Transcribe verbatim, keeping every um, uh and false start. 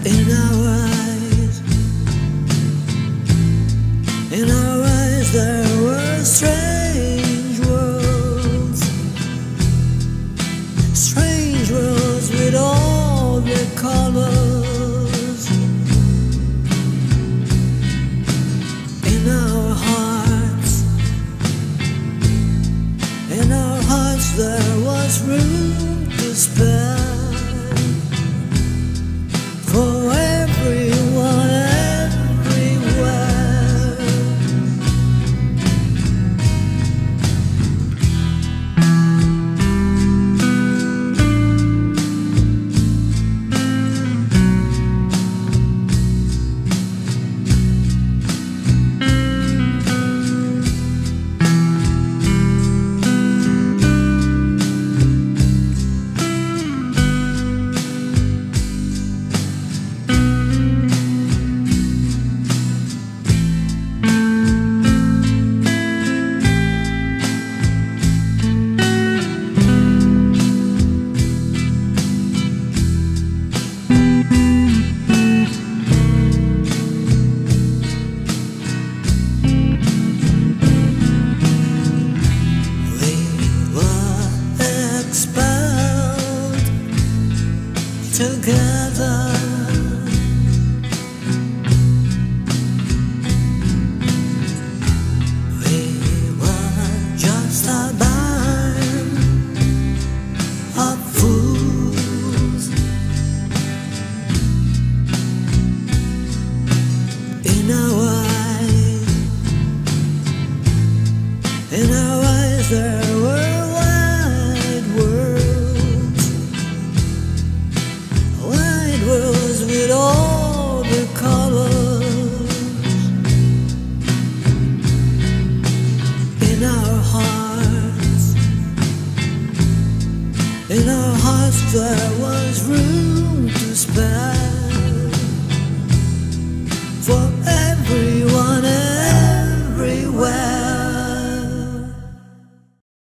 In our eyes, in our eyes there were strange worlds, strange worlds with all their colors. In our hearts, in our hearts there was room to spare for everyone, everywhere. Together, we were just a band of fools. In our eyes, in our eyes there were wide worlds, worlds with all the colors. In our hearts, in our hearts there was room to spare